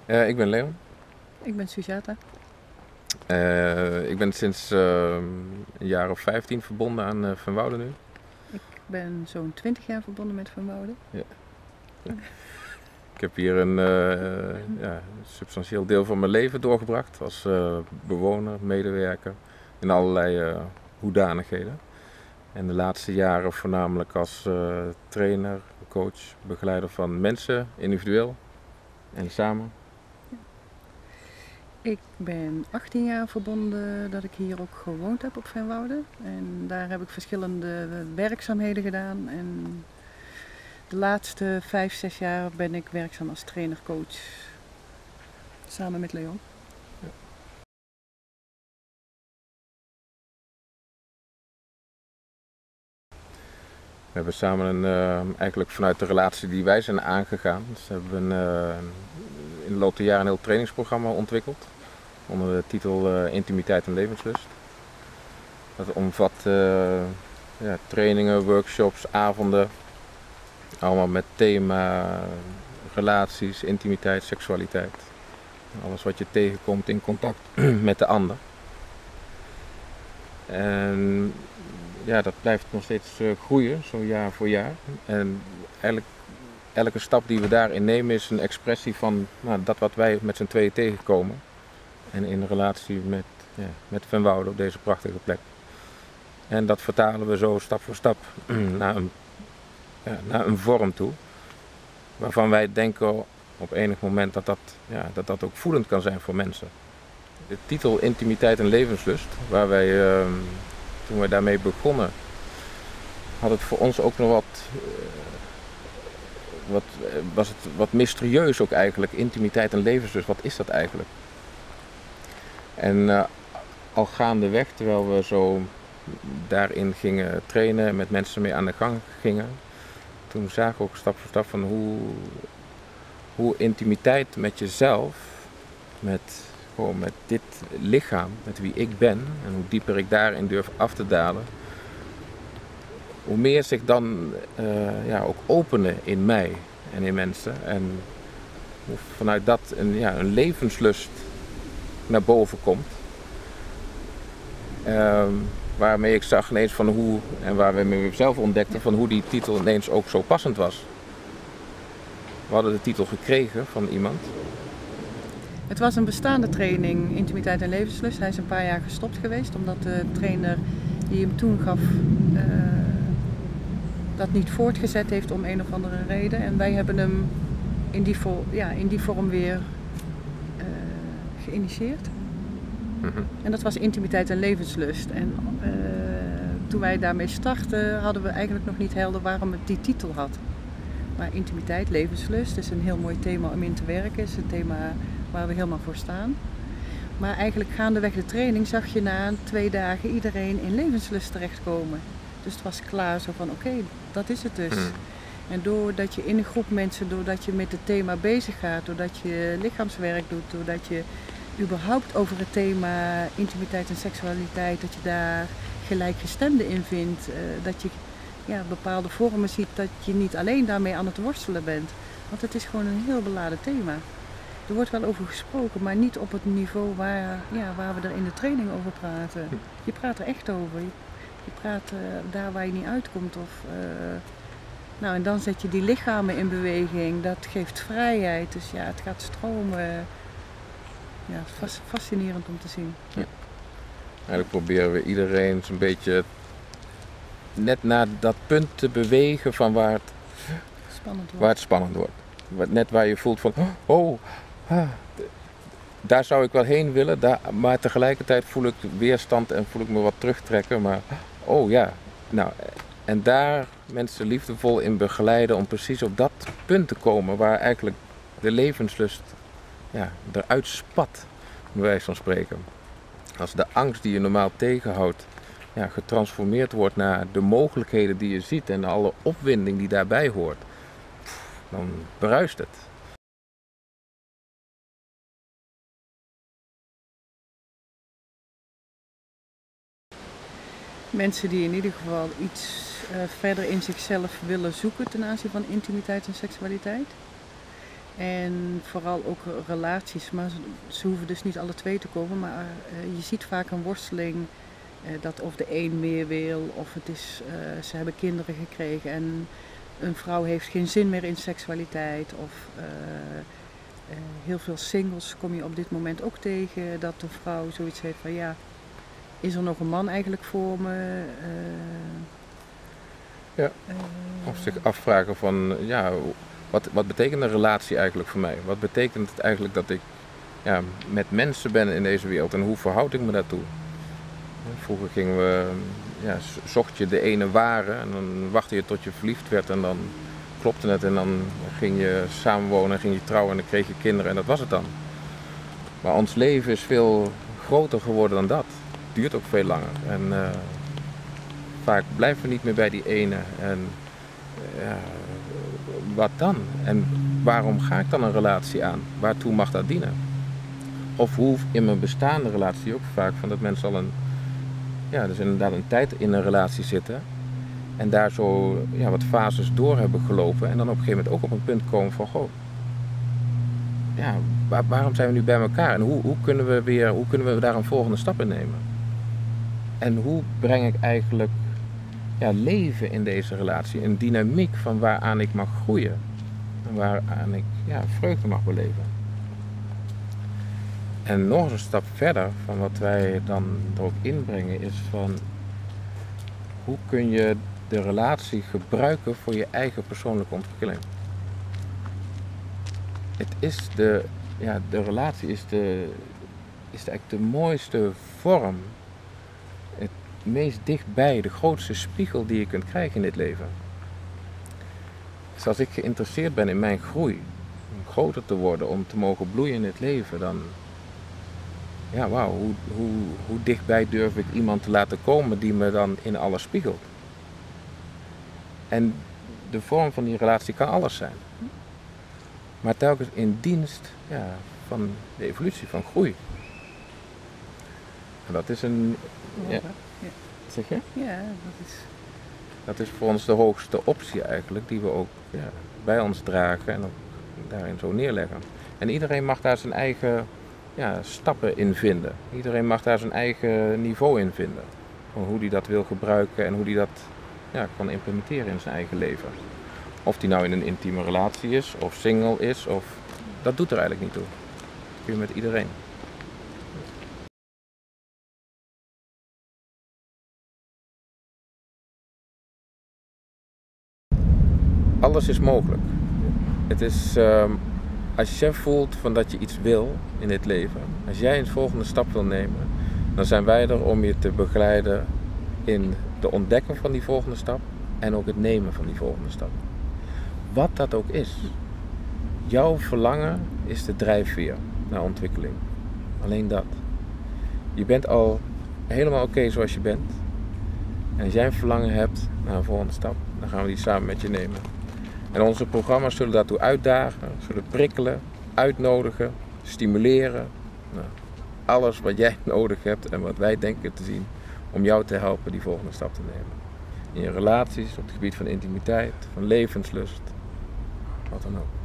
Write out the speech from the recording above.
Ik ben Leon. Ik ben Sujata. Ik ben sinds een jaar of 15 verbonden aan Van Wouden nu. Ik ben zo'n 20 jaar verbonden met Van Wouden. Ja. Ik heb hier een substantieel deel van mijn leven doorgebracht als bewoner, medewerker in allerlei hoedanigheden. En de laatste jaren voornamelijk als trainer, coach, begeleider van mensen, individueel en samen. Ik ben 18 jaar verbonden dat ik hier ook gewoond heb op Van Wouden. En daar heb ik verschillende werkzaamheden gedaan. En de laatste 5, 6 jaar ben ik werkzaam als trainer-coach. Samen met Leon. Ja. We hebben samen eigenlijk vanuit de relatie die wij zijn aangegaan, dus hebben we in de loop der jaren een heel trainingsprogramma ontwikkeld onder de titel Intimiteit en Levenslust. Dat omvat trainingen, workshops, avonden, allemaal met thema relaties, intimiteit, seksualiteit. Alles wat je tegenkomt in contact met de ander. En ja, dat blijft nog steeds groeien, zo jaar voor jaar. En eigenlijk elke stap die we daarin nemen is een expressie van dat wat wij met z'n tweeën tegenkomen. En in relatie met Van Wouden op deze prachtige plek. En dat vertalen we zo stap voor stap naar een vorm toe. Waarvan wij denken op enig moment dat ook voelend kan zijn voor mensen. De titel Intimiteit en Levenslust, waar wij toen we daarmee begonnen, had het voor ons ook nog was het wat mysterieus ook eigenlijk. Intimiteit en levenslust, wat is dat eigenlijk? En al gaandeweg, terwijl we zo daarin gingen trainen en met mensen mee aan de gang gingen, toen zagen we ook stap voor stap van hoe intimiteit met jezelf, met dit lichaam, met wie ik ben en hoe dieper ik daarin durf af te dalen, hoe meer zich dan ook openen in mij en in mensen. En hoe vanuit dat een levenslust naar boven komt. Waarmee ik zag ineens van hoe, en waar we met zelf ontdekten, van hoe die titel ineens ook zo passend was. We hadden de titel gekregen van iemand. Het was een bestaande training, Intimiteit en Levenslust. Hij is een paar jaar gestopt geweest, omdat de trainer die hem toen gaf dat niet voortgezet heeft om een of andere reden. En wij hebben hem in die vorm weer geïnitieerd. Mm-hmm. En dat was Intimiteit en Levenslust. En toen wij daarmee startten, hadden we eigenlijk nog niet helder waarom het die titel had. Maar intimiteit, levenslust is een heel mooi thema om in te werken. Het is een thema waar we helemaal voor staan. Maar eigenlijk gaandeweg de training zag je na 2 dagen iedereen in levenslust terechtkomen. Dus het was klaar zo van oké, dat is het dus. En doordat je in een groep mensen, doordat je met het thema bezig gaat, doordat je lichaamswerk doet, doordat je überhaupt over het thema intimiteit en seksualiteit, dat je daar gelijkgestemden in vindt, dat je bepaalde vormen ziet, dat je niet alleen daarmee aan het worstelen bent. Want het is gewoon een heel beladen thema. Er wordt wel over gesproken, maar niet op het niveau waar we er in de training over praten. Je praat er echt over. Je praat daar waar je niet uitkomt. En dan zet je die lichamen in beweging. Dat geeft vrijheid. Dus ja, het gaat stromen. Ja, het is fascinerend om te zien. Ja. Eigenlijk proberen we iedereen zo'n beetje net naar dat punt te bewegen van waar het spannend wordt. Net waar je voelt van, daar zou ik wel heen willen, maar tegelijkertijd voel ik weerstand en voel ik me wat terugtrekken. Maar, en daar mensen liefdevol in begeleiden om precies op dat punt te komen waar eigenlijk de levenslust eruit spat, bij wijze van spreken. Als de angst die je normaal tegenhoudt getransformeerd wordt naar de mogelijkheden die je ziet en alle opwinding die daarbij hoort, dan bruist het. Mensen die in ieder geval iets verder in zichzelf willen zoeken ten aanzien van intimiteit en seksualiteit. En vooral ook relaties, maar ze hoeven dus niet alle twee te komen, maar je ziet vaak een worsteling dat of de een meer wil of het is, ze hebben kinderen gekregen en een vrouw heeft geen zin meer in seksualiteit of heel veel singles kom je op dit moment ook tegen dat de vrouw zoiets heeft van ja, is er nog een man eigenlijk voor me? Ja. Of zich afvragen van, ja, wat betekent een relatie eigenlijk voor mij? Wat betekent het eigenlijk dat ik met mensen ben in deze wereld en hoe verhoud ik me daartoe? Vroeger gingen we, zocht je de ene ware en dan wachtte je tot je verliefd werd en dan klopte het en dan ging je samenwonen, ging je trouwen en dan kreeg je kinderen en dat was het dan. Maar ons leven is veel groter geworden dan dat. Het duurt ook veel langer en vaak blijven we niet meer bij die ene en wat dan? En waarom ga ik dan een relatie aan? Waartoe mag dat dienen? Of hoe in mijn bestaande relatie ook vaak van dat mensen al dus inderdaad een tijd in een relatie zitten en daar zo wat fases door hebben gelopen en dan op een gegeven moment ook op een punt komen van goh, waarom zijn we nu bij elkaar en hoe kunnen we daar een volgende stap in nemen? En hoe breng ik eigenlijk leven in deze relatie, een dynamiek van waaraan ik mag groeien en waaraan ik vreugde mag beleven. En nog eens een stap verder van wat wij dan er ook inbrengen is van hoe kun je de relatie gebruiken voor je eigen persoonlijke ontwikkeling. De relatie is eigenlijk de mooiste vorm, het meest dichtbij, de grootste spiegel die je kunt krijgen in dit leven. Dus als ik geïnteresseerd ben in mijn groei, om groter te worden, om te mogen bloeien in het leven, dan hoe dichtbij durf ik iemand te laten komen die me dan in alles spiegelt. En de vorm van die relatie kan alles zijn. Maar telkens in dienst van de evolutie, van groei. En dat is een... Zeg je? Ja, dat is voor ons de hoogste optie eigenlijk, die we ook bij ons dragen en ook daarin zo neerleggen. En iedereen mag daar zijn eigen stappen in vinden. Iedereen mag daar zijn eigen niveau in vinden. Van hoe die dat wil gebruiken en hoe die dat kan implementeren in zijn eigen leven. Of die nou in een intieme relatie is, of single is, dat doet er eigenlijk niet toe. Dat kun je met iedereen. Alles is mogelijk. Het is, als jij voelt van dat je iets wil in dit leven, als jij een volgende stap wil nemen, dan zijn wij er om je te begeleiden in de ontdekken van die volgende stap en ook het nemen van die volgende stap. Wat dat ook is. Jouw verlangen is de drijfveer naar ontwikkeling. Alleen dat. Je bent al helemaal oké zoals je bent. En als jij een verlangen hebt naar een volgende stap, dan gaan we die samen met je nemen. En onze programma's zullen daartoe uitdagen, zullen prikkelen, uitnodigen, stimuleren. Alles wat jij nodig hebt en wat wij denken te zien om jou te helpen die volgende stap te nemen. In je relaties, op het gebied van intimiteit, van levenslust, wat dan ook.